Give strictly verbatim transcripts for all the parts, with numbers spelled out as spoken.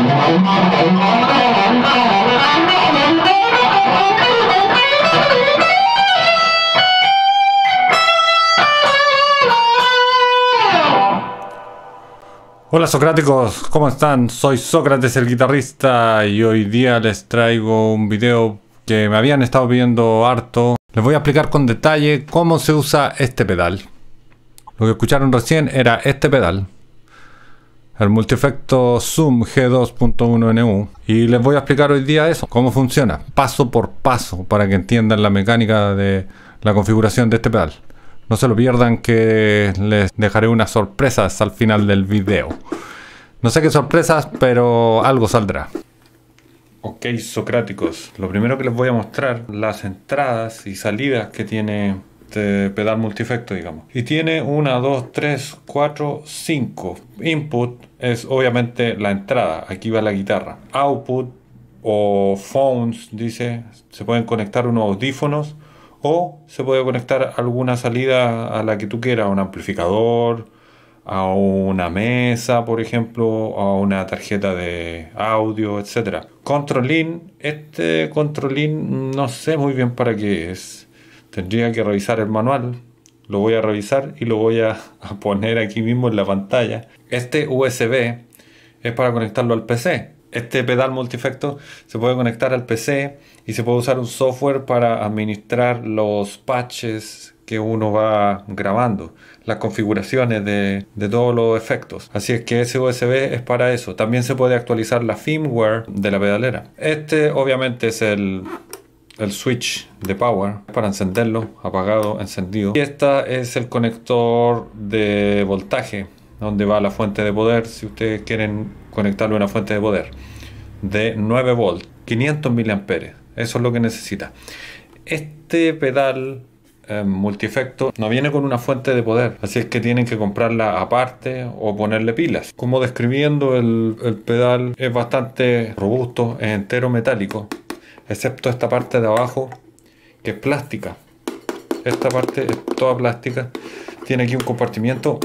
Hola socráticos, ¿cómo están? Soy Sócrates el guitarrista y hoy día les traigo un video que me habían estado pidiendo harto. Les voy a explicar con detalle cómo se usa este pedal. Lo que escucharon recién era este pedal, el multiefecto Zoom G dos punto uno N U, y les voy a explicar hoy día eso, cómo funciona, paso por paso, para que entiendan la mecánica de la configuración de este pedal. No se lo pierdan, que les dejaré unas sorpresas al final del video. No sé qué sorpresas, pero algo saldrá. Ok, socráticos, lo primero que les voy a mostrar, las entradas y salidas que tiene este pedal multiefecto, digamos. Y tiene una, dos, tres, cuatro, cinco. Input es obviamente la entrada, aquí va la guitarra. Output o phones, dice, se pueden conectar unos audífonos, o se puede conectar alguna salida a la que tú quieras, a un amplificador, a una mesa, por ejemplo, a una tarjeta de audio, etcétera. Control in, este control in no sé muy bien para qué es. Tendría que revisar el manual. Lo voy a revisar y lo voy a, a poner aquí mismo en la pantalla. Este U S B es para conectarlo al P C. Este pedal multiefecto se puede conectar al P C y se puede usar un software para administrar los patches que uno va grabando, las configuraciones de, de todos los efectos. Así es que ese U S B es para eso. También se puede actualizar la firmware de la pedalera. Este obviamente es el, el switch de power para encenderlo, apagado, encendido. Y este es el conector de voltaje, donde va la fuente de poder, si ustedes quieren conectarlo a una fuente de poder de nueve volts, quinientos miliamperios. Eso es lo que necesita. Este pedal eh, multiefecto no viene con una fuente de poder, así es que tienen que comprarla aparte o ponerle pilas. Como describiendo, el, el pedal es bastante robusto, es entero metálico, excepto esta parte de abajo que es plástica. Esta parte es toda plástica. Tiene aquí un compartimiento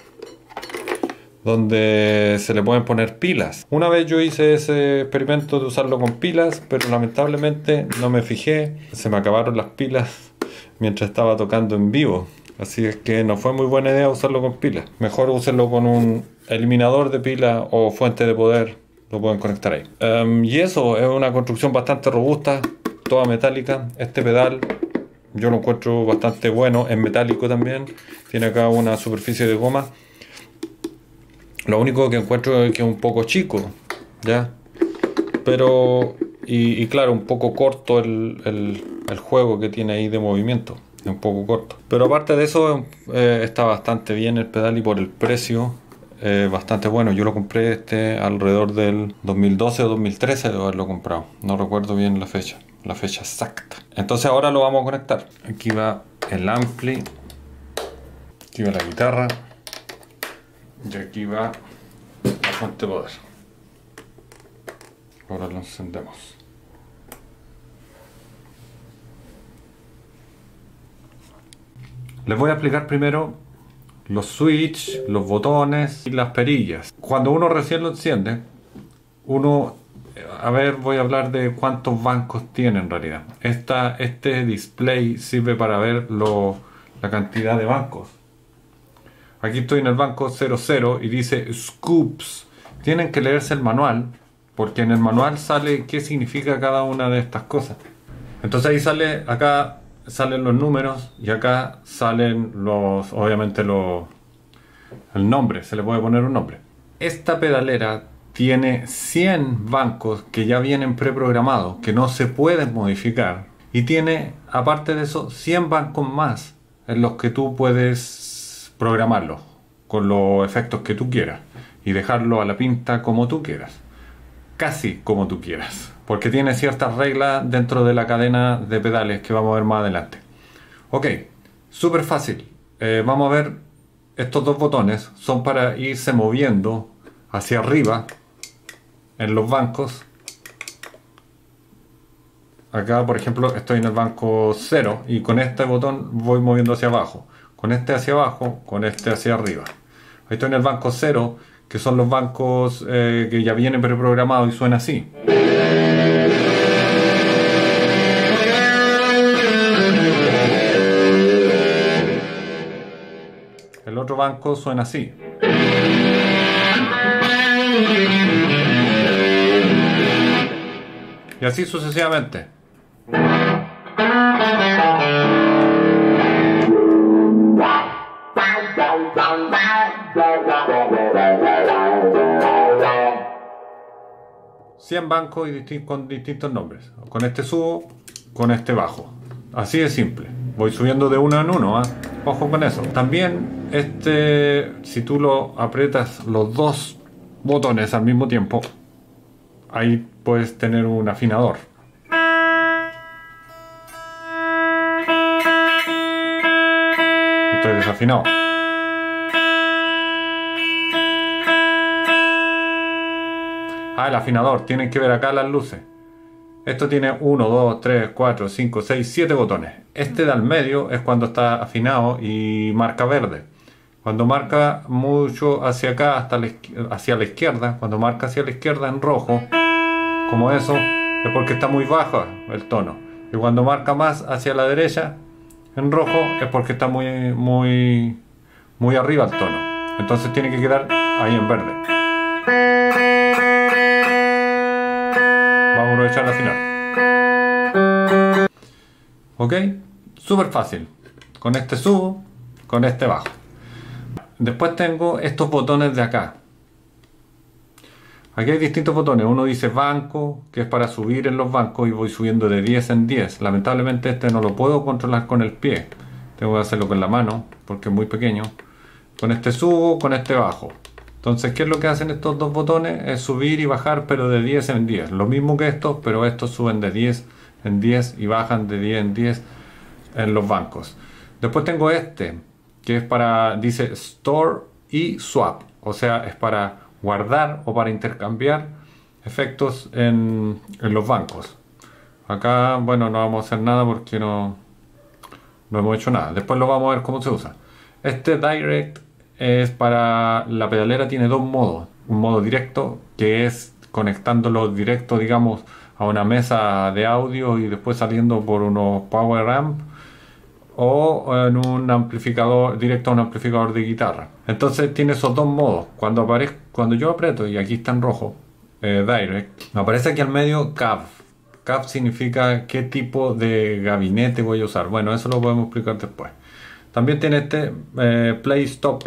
donde se le pueden poner pilas. Una vez yo hice ese experimento de usarlo con pilas, pero lamentablemente no me fijé, se me acabaron las pilas mientras estaba tocando en vivo, así es que no fue muy buena idea usarlo con pilas. Mejor úsenlo con un eliminador de pilas o fuente de poder, lo pueden conectar ahí. Um, y eso, es una construcción bastante robusta, toda metálica. Este pedal yo lo encuentro bastante bueno, es metálico también, tiene acá una superficie de goma. Lo único que encuentro es que es un poco chico, ¿ya? Pero, y, y claro, un poco corto el, el, el juego que tiene ahí de movimiento, es un poco corto. Pero aparte de eso, eh, está bastante bien el pedal y por el precio, eh, bastante bueno. Yo lo compré este alrededor del dos mil doce o dos mil trece de haberlo comprado. No recuerdo bien la fecha, la fecha exacta. Entonces ahora lo vamos a conectar. Aquí va el ampli, aquí va la guitarra. Y aquí va la fuente de poder. Ahora lo encendemos. Les voy a explicar primero los switches, los botones y las perillas. Cuando uno recién lo enciende, uno, a ver, voy a hablar de cuántos bancos tiene en realidad. Esta, este display sirve para ver lo, la cantidad de bancos. Aquí estoy en el banco cero cero y dice Scoops. Tienen que leerse el manual, porque en el manual sale qué significa cada una de estas cosas. Entonces ahí sale, acá salen los números y acá salen los, obviamente los, el nombre, se le puede poner un nombre. Esta pedalera tiene cien bancos que ya vienen preprogramados, que no se pueden modificar. Y tiene, aparte de eso, cien bancos más en los que tú puedes programarlo con los efectos que tú quieras y dejarlo a la pinta como tú quieras, casi como tú quieras, porque tiene ciertas reglas dentro de la cadena de pedales que vamos a ver más adelante. Ok, súper fácil. Eh, vamos a ver, estos dos botones son para irse moviendo hacia arriba en los bancos. Acá, por ejemplo, estoy en el banco cero y con este botón voy moviendo hacia abajo, con este hacia abajo, con este hacia arriba. Ahí estoy en el banco cero, que son los bancos eh, que ya vienen preprogramados y suena así. El otro banco suena así. Y así sucesivamente. cien bancos y disti- con distintos nombres. Con este subo, con este bajo. Así de simple. Voy subiendo de uno en uno, ¿eh? Ojo con eso. También, este, si tú lo aprietas los dos botones al mismo tiempo, ahí puedes tener un afinador. Estoy desafinado. Ah, el afinador. Tienen que ver acá las luces. Esto tiene uno, dos, tres, cuatro, cinco, seis, siete botones. Este de al medio es cuando está afinado y marca verde. Cuando marca mucho hacia acá, hasta la, hacia la izquierda, cuando marca hacia la izquierda en rojo, como eso, es porque está muy bajo el tono. Y cuando marca más hacia la derecha, en rojo, es porque está muy, muy, muy arriba el tono. Entonces tiene que quedar ahí en verde. Vamos a aprovechar al final. Ok, súper fácil. Con este subo, con este bajo. Después tengo estos botones de acá. Aquí hay distintos botones. Uno dice banco, que es para subir en los bancos y voy subiendo de diez en diez. Lamentablemente este no lo puedo controlar con el pie. Tengo que hacerlo con la mano porque es muy pequeño. Con este subo, con este bajo. Entonces, ¿qué es lo que hacen estos dos botones? Es subir y bajar, pero de diez en diez. Lo mismo que estos, pero estos suben de diez en diez y bajan de diez en diez en los bancos. Después tengo este, que es para, dice Store y Swap. O sea, es para guardar o para intercambiar efectos en, en los bancos. Acá, bueno, no vamos a hacer nada porque no, no hemos hecho nada. Después lo vamos a ver cómo se usa. Este Direct es para la pedalera, tiene dos modos. Un modo directo, que es conectándolo directo, digamos, a una mesa de audio y después saliendo por unos power amp, o en un amplificador, directo a un amplificador de guitarra. Entonces tiene esos dos modos. Cuando aparezco, cuando yo aprieto, y aquí está en rojo, eh, Direct, me aparece aquí al medio C A V. C A V significa qué tipo de gabinete voy a usar. Bueno, eso lo podemos explicar después. También tiene este eh, Play Stop,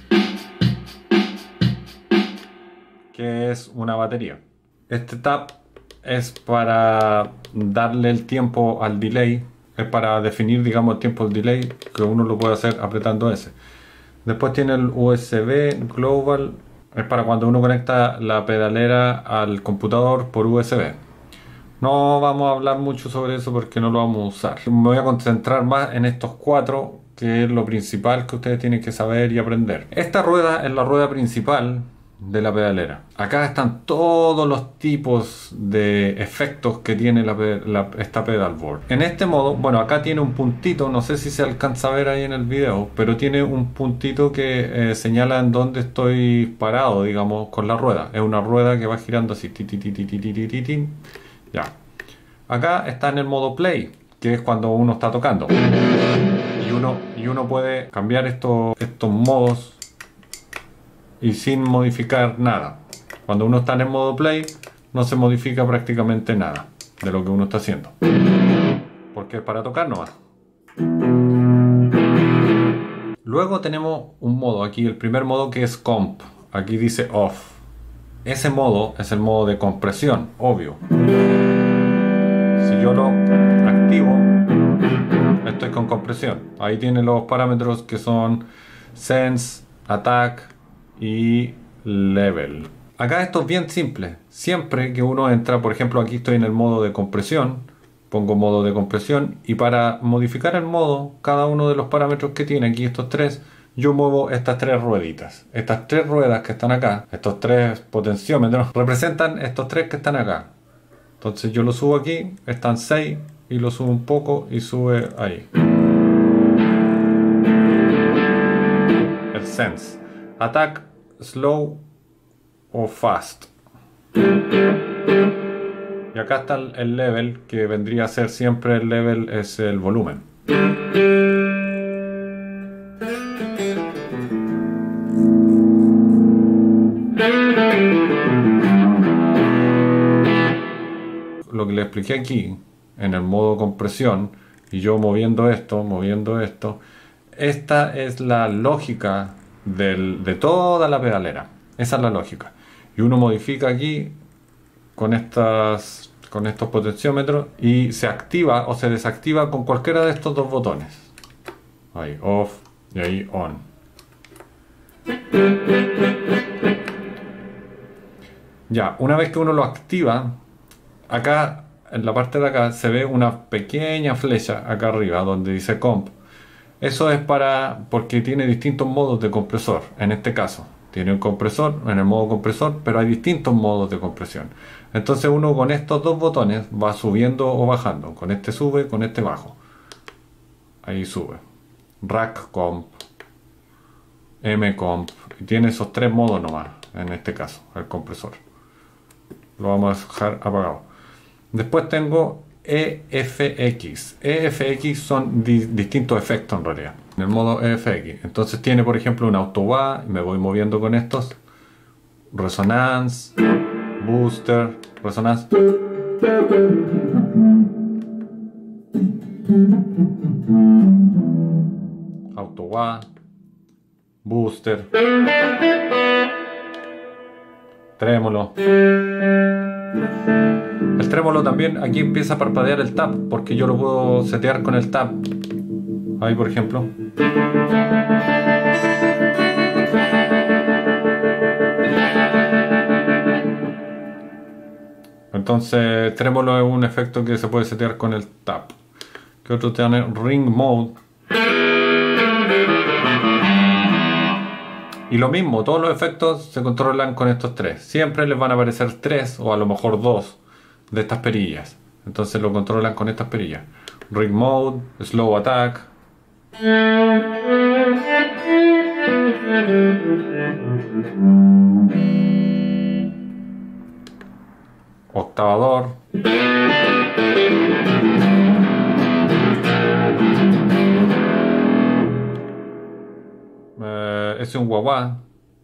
que es una batería. Este Tap es para darle el tiempo al delay. Es para definir, digamos, el tiempo del delay, que uno lo puede hacer apretando ese. Después tiene el U S B Global, es para cuando uno conecta la pedalera al computador por U S B. No vamos a hablar mucho sobre eso porque no lo vamos a usar. Me voy a concentrar más en estos cuatro, que es lo principal que ustedes tienen que saber y aprender. Esta rueda es la rueda principal de la pedalera. Acá están todos los tipos de efectos que tiene la, la, esta pedalboard. En este modo, bueno, acá tiene un puntito, no sé si se alcanza a ver ahí en el video, pero tiene un puntito que eh, señala en dónde estoy parado, digamos, con la rueda. Es una rueda que va girando así. Ti, ti, ti, ti, ti, ti, ti, ti. Ya. Acá está en el modo play, que es cuando uno está tocando. Y uno, y uno puede cambiar estos, estos modos y sin modificar nada. Cuando uno está en el modo play, no se modifica prácticamente nada de lo que uno está haciendo, porque es para tocar nomás. Luego tenemos un modo aquí, el primer modo, que es comp. Aquí dice off. Ese modo es el modo de compresión, obvio. Si yo lo activo, estoy con compresión. Ahí tiene los parámetros que son sense, attack y level. Acá esto es bien simple. Siempre que uno entra, por ejemplo, aquí estoy en el modo de compresión, pongo modo de compresión, y para modificar el modo, cada uno de los parámetros que tiene aquí, estos tres, yo muevo estas tres rueditas. Estas tres ruedas que están acá, estos tres potenciómetros, representan estos tres que están acá. Entonces yo lo subo aquí, están seis, y lo subo un poco y sube ahí. El sense. Attack, slow o fast. Y acá está el level, que vendría a ser siempre el level, es el volumen. Lo que le expliqué aquí, en el modo compresión, y yo moviendo esto, moviendo esto, esta es la lógica del, de toda la pedalera. Esa es la lógica. Y uno modifica aquí con estas, con estos potenciómetros y se activa o se desactiva con cualquiera de estos dos botones. Ahí, off y ahí on. Ya, una vez que uno lo activa, acá en la parte de acá se ve una pequeña flecha acá arriba donde dice comp. Eso es para, porque tiene distintos modos de compresor. En este caso tiene un compresor en el modo compresor, pero hay distintos modos de compresión. Entonces uno con estos dos botones va subiendo o bajando. Con este sube, con este bajo. Ahí sube. Rack comp, M comp, y tiene esos tres modos nomás en este caso el compresor. Lo vamos a dejar apagado. Después tengo E F X. E F X son di distintos efectos en realidad. En el modo E F X. Entonces tiene, por ejemplo, un auto-wah. Me voy moviendo con estos. Resonance. Booster. Resonance. Auto-wah. Booster. Trémolo. El trémolo también, aquí empieza a parpadear el tap, porque yo lo puedo setear con el tap. Ahí, por ejemplo. Entonces, trémolo es un efecto que se puede setear con el tap. ¿Qué otro tiene? Ring mode. Y lo mismo, todos los efectos se controlan con estos tres. Siempre les van a aparecer tres o a lo mejor dos de estas perillas. Entonces lo controlan con estas perillas. Ring mode, slow attack. Octavador. Eh, es un wah-wah.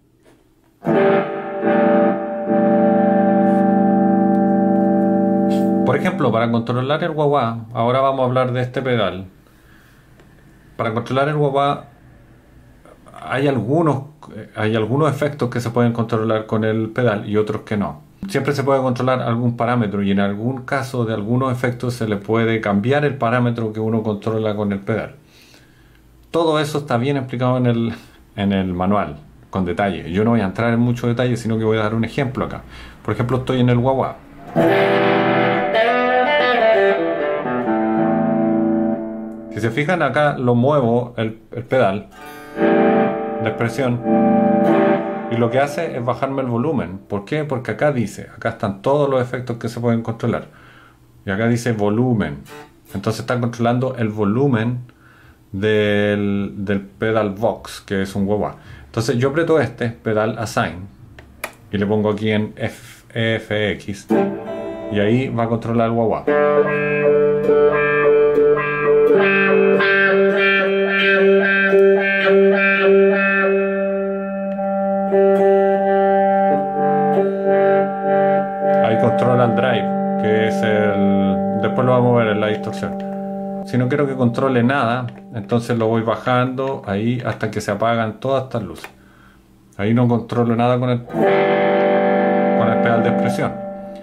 Por ejemplo, para controlar el wah-wah, ahora vamos a hablar de este pedal. Para controlar el wah-wah hay algunos, hay algunos efectos que se pueden controlar con el pedal y otros que no. Siempre se puede controlar algún parámetro y en algún caso de algunos efectos se le puede cambiar el parámetro que uno controla con el pedal. Todo eso está bien explicado en el, en el manual, con detalle. Yo no voy a entrar en mucho detalle, sino que voy a dar un ejemplo acá. Por ejemplo, estoy en el wah-wah. Si se fijan acá, lo muevo el, el pedal de expresión y lo que hace es bajarme el volumen. ¿Por qué? Porque acá dice, acá están todos los efectos que se pueden controlar y acá dice volumen. Entonces está controlando el volumen del, del pedal box, que es un wah-wah. Entonces yo aprieto este pedal assign y le pongo aquí en F, E F X y ahí va a controlar el wah-wah. Ahí controla el drive, que es el... después lo vamos a ver en la distorsión. Si no quiero que controle nada, entonces lo voy bajando ahí hasta que se apagan todas estas luces. Ahí no controlo nada con el, con el pedal de expresión.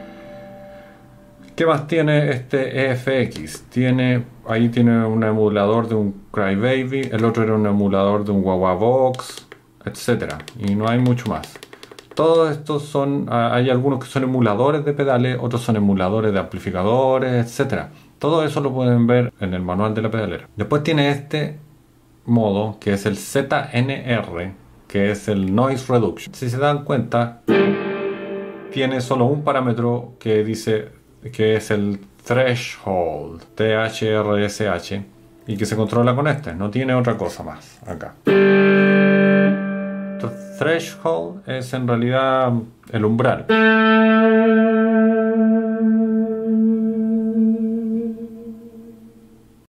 ¿Qué más tiene este E F X? Tiene, ahí tiene un emulador de un Crybaby, el otro era un emulador de un wah-wah box, etcétera. Y no hay mucho más. Todos estos son, hay algunos que son emuladores de pedales, otros son emuladores de amplificadores, etcétera. Todo eso lo pueden ver en el manual de la pedalera. Después tiene este modo que es el Z N R, que es el Noise Reduction. Si se dan cuenta, tiene solo un parámetro que dice que es el Threshold, T H R S H, y que se controla con este, no tiene otra cosa más acá. Threshold es en realidad el umbral.